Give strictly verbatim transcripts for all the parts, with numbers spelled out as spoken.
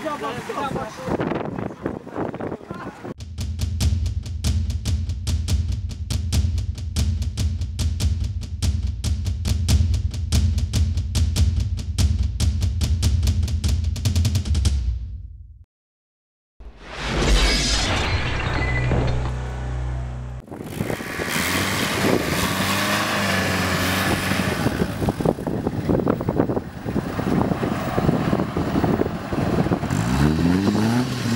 Thank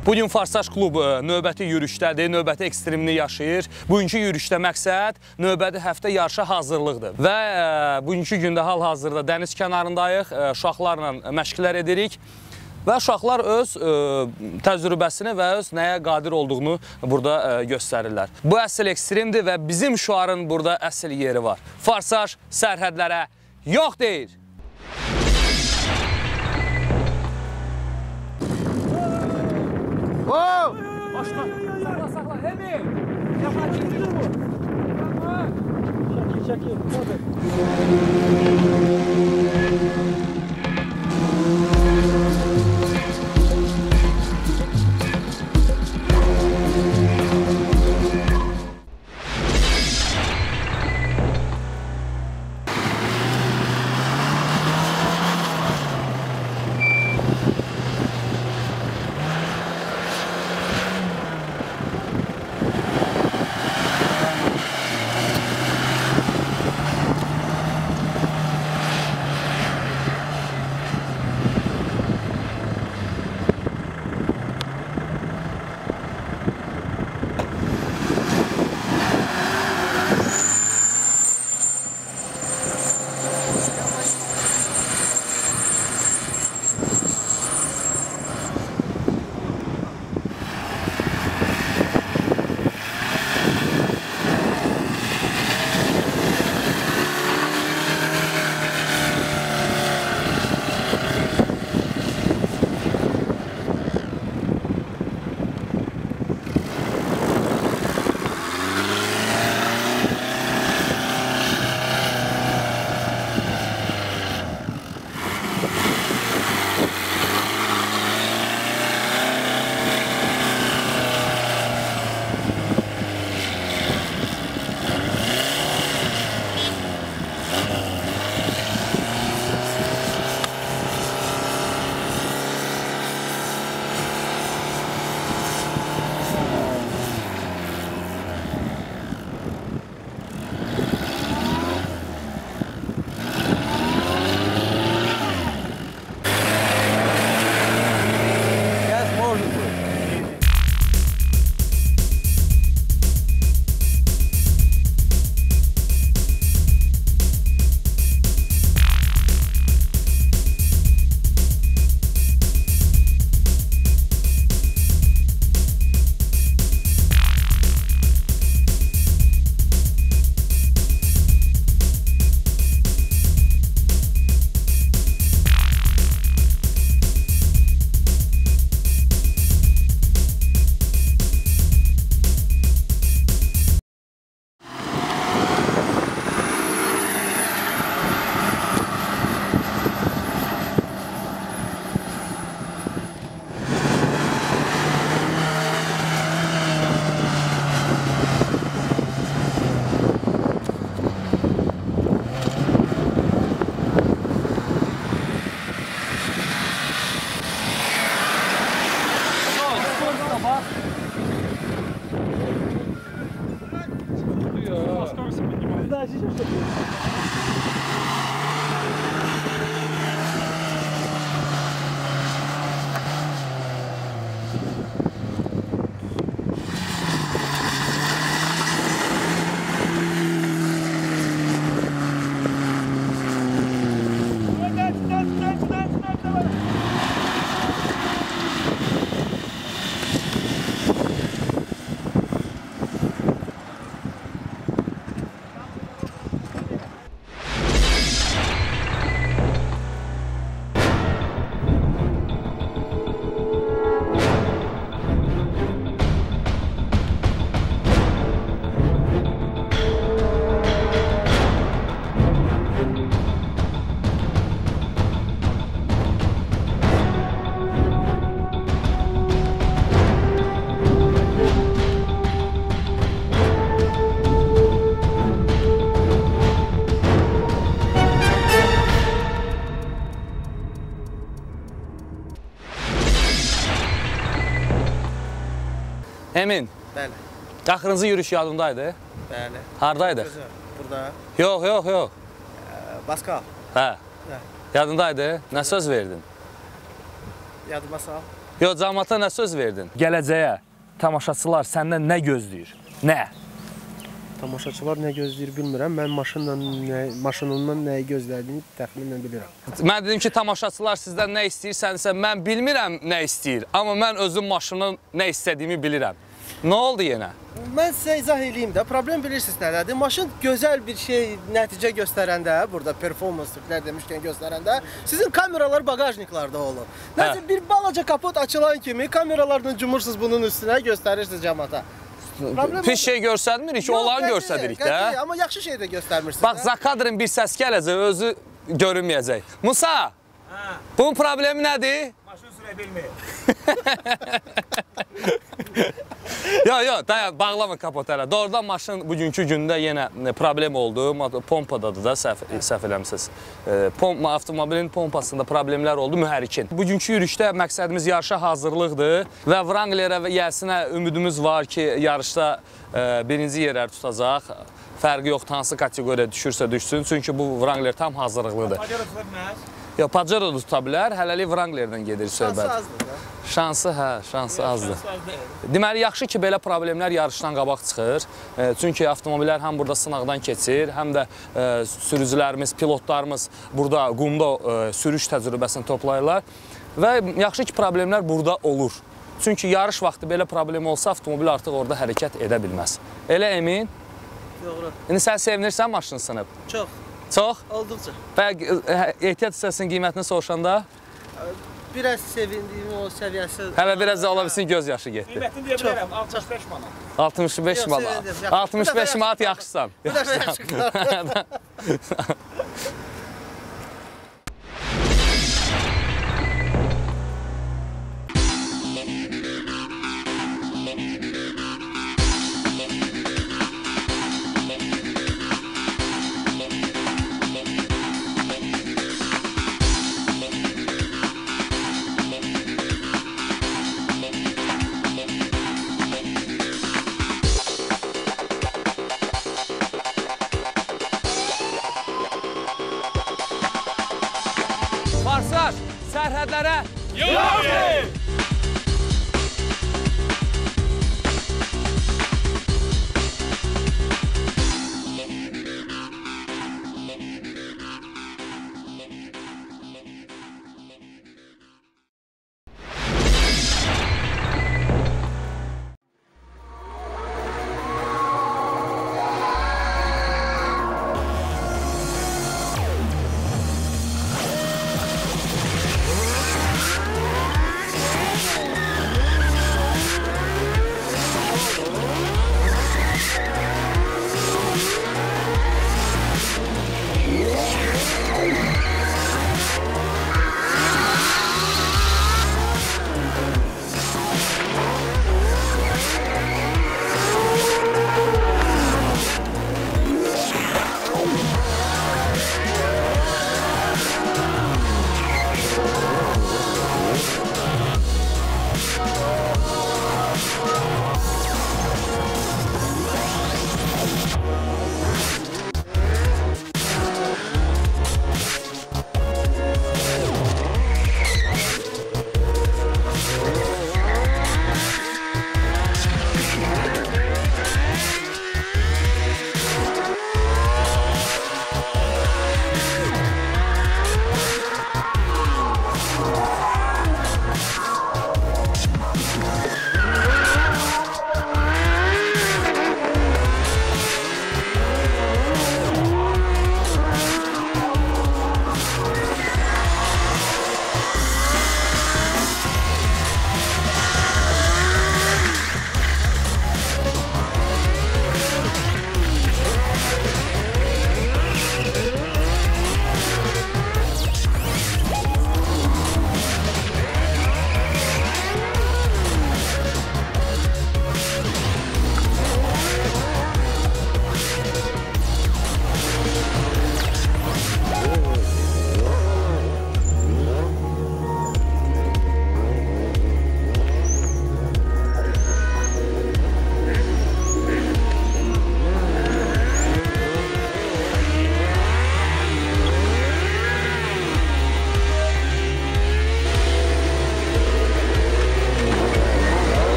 Bugün Farsaj klubu növbəti yürüşdədir, növbəti ekstremini yaşayır. Bugünkü yürüşdə məqsəd növbəti həftə yarışa hazırlıqdır. Və bugünkü gündə hal-hazırda dəniz kənarındayıq, uşaqlarla məşqlər edirik. Və uşaqlar öz təcrübəsini və öz nəyə qadir olduğunu burada göstərirlər. Bu əsl ekstremdir və bizim şüarın burada əsl yeri var. Farsaj sərhədlərə yox deyir. Wow! Başla. Sakla, sakla. Emin. Yapar çekilir bu. Çekil, çekil. Emin. Bəli. Axırıncı yürüş yadındaydı? Bəli. Hardaydıq? Burada. Yox, yox, yox. Baskal. Hə. Yadındaydı? Nə söz verdin? Yadıma sal. Yox, cəmaata nə söz verdin? Gələcəyə tamaşaçılar səndən nə gözləyir? Nə? Tamaşaçılar nə gözləyir bilmirəm. Mən maşınla nə, maşınından nəyi gözlədiyini təxminən bilirəm. Mən dedim ki, tamaşaçılar sizdən nə istəyirsənsə, mən bilmirəm nə istəyir. Amma mən özüm maşının nə istədiyimi bilirəm. Nə oldu yenə? Mən sizə izah edeyim də. Problem bilirsiniz nədədir? Maşın gözəl bir şey, nəticə göstərəndə, burada performans türklər demişkən göstərəndə, sizin kameralar bagajniklarda olur. Nəsə bir balaca kapot açılan kimi kameralardan cumursunuz bunun üstünə, göstərirsiniz cəmaata. Pis şey göstərmirik ki, olan göstəririk də. Amma yaxşı şey də göstərmirsiniz. Bax, Zakadrın bir səs gələcək, özü görünməyəcək. Musa, bunun problemi nədir? Maşın sürə bilmir. Yox, yox, dayan, bağlama kapot hələ. Doğrudan maşın bugünkü gündə yenə problem oldu. Pompadadır da, səhv, səhv eləmişsiniz. Pomp, avtomobilin pompasında problemlər oldu, mühərrikin. Bugünkü yürüşdə məqsədimiz yarışa hazırlıqdır və Wranglerə və Yəlsinə ümidimiz var ki, yarışda birinci yerləri tutacaq. Fərqi yox, hansı kateqoriyaya düşürsə düşsün. Çünki bu Wrangler tam hazırlıqlıdır. Pajero tuta bilməz? Yox, Pajero da tuta bilər. Hələlik Wranglerdən gedir söhbət. Şansı azdır da. Şansı, hə, şansı azdır. Deməli, yaxşı ki, belə problemlər yarışdan qabaq çıxır. Çünki avtomobillər həm burada sınaqdan keçir, həm də sürücülərimiz, pilotlarımız burada qumda sürüş təcrübəsini toplayırlar. Və yaxşı ki, problemlər burada olur. Çünki yarış vaxtı belə problem olsa, avtomobil artıq orada hərəkət edə bilməz. Elə Emin? Doğru. İndi sən sevinirsən maşın sınıb? Çox. Çox? Olduqca. Və ehtiyat hissəsinin qiymətini soruşanda? Biraz sevindiyim o səviyyəsi... Hələ biraz da ola bilsin, göz yaşı getdi. Qiymətini deyə bilərəm, altmış beş manat. altmış beş manat. altmış beş manat yaxşısan. Bu dəfə yaxşı. Farslar, sərhədlərə Yox!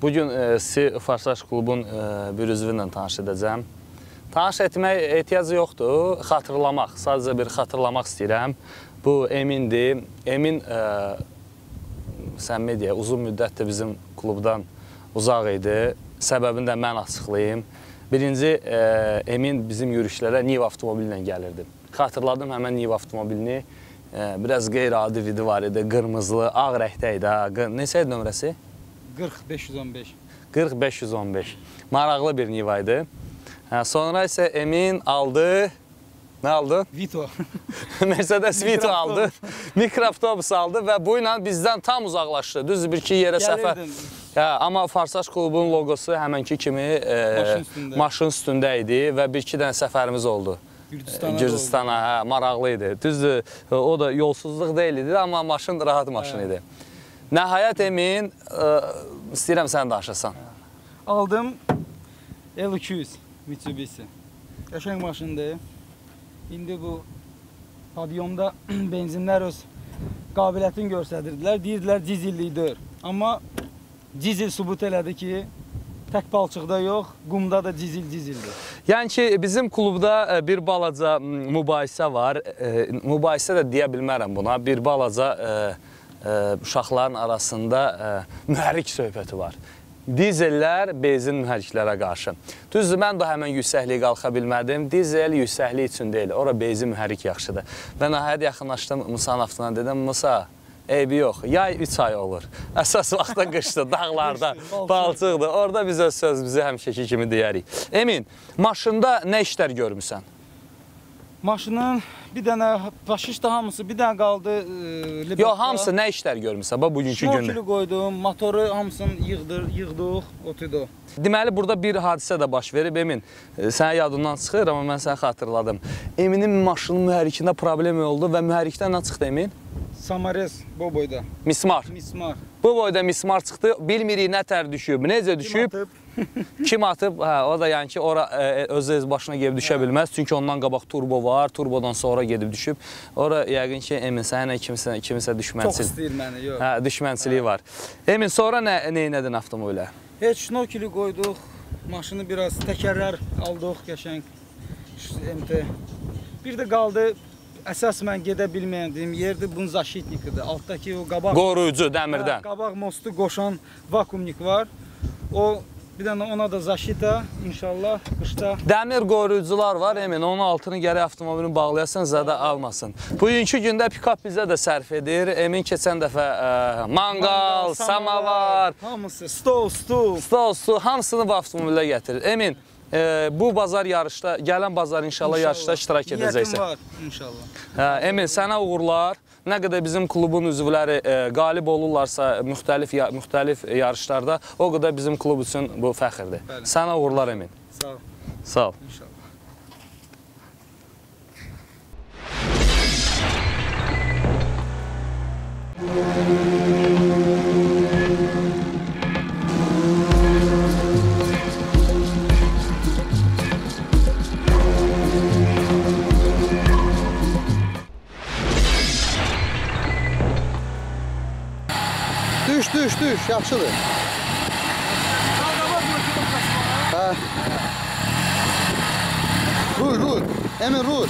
Bugün e, sizi Farsaj klubun e, bir üzvü ilə tanış edəcəm. Tanış etmək ehtiyacı yoxdur, xatırlamaq, sadəcə bir xatırlamaq istəyirəm. Bu Emindir. Emin, e, səmimi deyək, uzun müddətdir bizim klubdan uzaq idi. Səbəbini də mən açıqlayayım. Birinci, e, Emin bizim yürüyüşlərə Niv avtomobili ilə gəlirdi. Xatırladım həmən Niv avtomobilini. E, biraz qeyri-adi vidi var idi, qırmızılı, ağ rəngdə idi. Neçə idi nömrəsi? qırx beş yüz on beş. qırx beş yüz on beş. Maraqlı bir Niva idi. Hə, sonra isə Emin aldı. Nə aldı? Vito. Mercedes Vito aldı. Mikroavtobus aldı və bu ilə bizdən tam uzaqlaşdı. Düz bir iki yerə səfər. Hə, amma Farsaj klubunun logosu həmənki kimi e, maşın, üstündə. maşın üstündə idi və bir iki dənə səfərimiz oldu. Gürcüstana, Gürcüstana, hə, maraqlı idi. Düzdür, o da yolsuzluq deyil idi, amma maşın rahat maşın idi. Nəhayət Emin, ə, istəyirəm sən danışasan. Aldım L iki yüz Mitsubishi. Qəşəng maşındır. İndi bu pavyonda benzinlər öz qabiliyyətini göstərirdilər. Deyirdilər dizillidir. Amma dizil sübut elədi ki, tək palçıqda yox, qumda da dizil-dizildir. Yəni ki, bizim klubda bir balaca mübahisə var. Mübahisə də deyə bilmərəm buna. Bir balaca uşaqların arasında mühərrik söhbəti var. Dizellər benzin mühərriklərə qarşı. Düzdür, mən də həmən yüksəkliyə qalxa bilmədim. Dizel yüksəklik üçün deyil, ora benzin mühərrik yaxşıdır. Və nəhayət yaxınlaşdım Musa'nın avtona, dedim, Musa, eybi yox, yay üç ay olur. Əsas vaxtda qışdır, dağlarda, balçıqdır. Orada biz öz sözümüzü həmişəki kimi deyərik. Emin, maşında nə işlər görmüsən? Maşının bir dənə faşist hamısı, bir dənə qaldı. E, Yox, hamısı nə işlər görmüsən bax bugünkü gündə? Şnokeli qoydum, motoru hamısını yığdır, yığdıq, otudu. Deməli, burada bir hadisə də baş verib, Emin. Sənə yadından çıxır, amma mən səni xatırladım. Eminin maşının mühərrikində problem oldu və mühərrikdən nə çıxdı, Emin? Samarez, bu boyda. Mismar. Mismar. Bu boyda mismar çıxdı, bilmirik nə tər düşüb, necə düşüb? Kim atıb? Kim atıb? Hə, o da yəni ki, ora e, öz-öz başına gedib düşə bilməz. Çünki ondan qabaq turbo var, turbodan sonra gedib düşüb. Ora yəqin ki, Emin, sənə kimsə, kimsə düşmənçilik. Çox istəyir məni, yox. Hə, düşmənçiliyi var. Emin, sonra nə, nə elədin avtomobilə? Heç şnokeli qoyduq, maşını biraz təkərlər aldıq, qəşəng M T. Bir də qaldı, əsas mən gedə bilməyəndiyim yerdir, bunun zaşitnikidir. Altdakı o qabaq... Qoruyucu, dəmirdən. Hə, qabaq mostu qoşan vakumnik var. O, bir dənə ona da zaşita, inşallah, qışda... Dəmir qoruyucular var, Emin, onun altını gərək avtomobilini bağlayasan, zədə almasın. Bugünkü gündə pick-up bizə də sərf edir. Emin keçən dəfə ə, mangal, mangal, samavar, hamısı, stol, stul, stol, su, hamısını bu avtomobilə gətirir. Emin, e, bu bazar yarışda, gələn bazar inşallah, inşallah. yarışda iştirak edəcəksən. Niyyətim var, inşallah. Hə, Emin, sənə uğurlar. Nə qədər bizim klubun üzvləri e, qalib olurlarsa müxtəlif, ya, müxtəlif yarışlarda, o qədər bizim klub üçün bu fəxirdir. Bəli. Sənə uğurlar, Emin. Sağ ol. Sağ ol. İnşallah. Düş, düş, düş, yaxşıdır. Hə. Rul, rul. Emin, rul.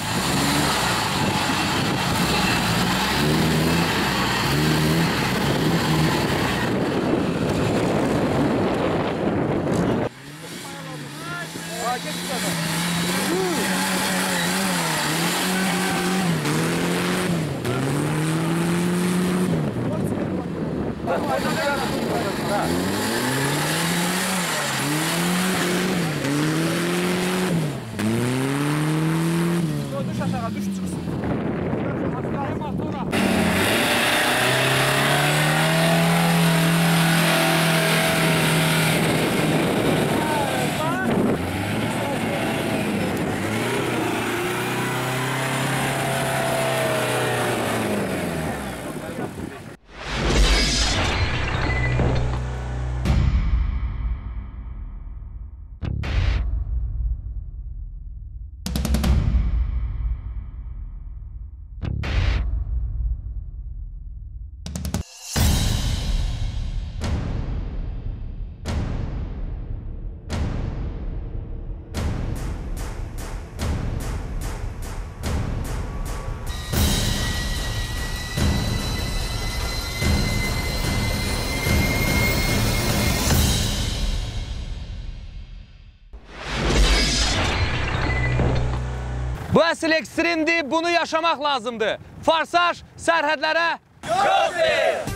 Düş aşağı, düş çıksın. Motora. əsl ekstremdir, bunu yaşamaq lazımdır. Farsaj sərhədlərə Yox deyil.